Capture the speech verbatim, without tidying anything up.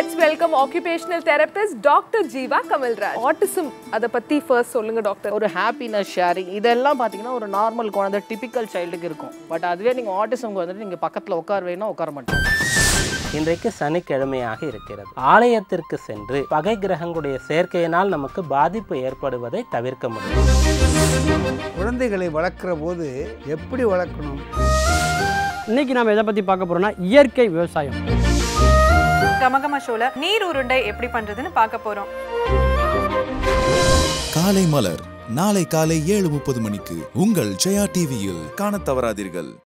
Let's welcome occupational therapist Doctor Jeeva Kamalraj. Autism அத பத்தி first சொல்லுங்க டாக்டர். ஒரு happiness sharing இதெல்லாம் பாத்தீங்கன்னா ஒரு நார்மல் குழந்தை டிபிக்கல் சைல்டுக்கு இருக்கும். பட் அதுவே நீங்க ஆட்டிசம்க்கு வந்துட்டு நீங்க பக்கத்துல உட்கார வேணா உட்கார மாட்டீங்க. இன்றைக்கு சனிக்கிழமையாக இருக்கிறது. ஆலயத்திற்கு சென்று பகை கிரகங்களுடைய சேர்க்கையினால் நமக்கு பாதிப்பு ஏற்படுவதை தவிர்க்க முடியும். குழந்தைகளை வளர்க்குற போது எப்படி வளர்க்கணும்? இன்னைக்கு நாம எதை பத்தி பார்க்க போறோம்னா இயற்கை விவசாயம். கமகம ஷோல நீர் உருண்டை எப்படி பண்றதுன்னு பார்க்க போறோம். காலை மலர் நாளை காலை ஏழு முப்பது மணிக்கு உங்கள் ஜெயா டிவியில் காணத் தவறாதீர்கள்.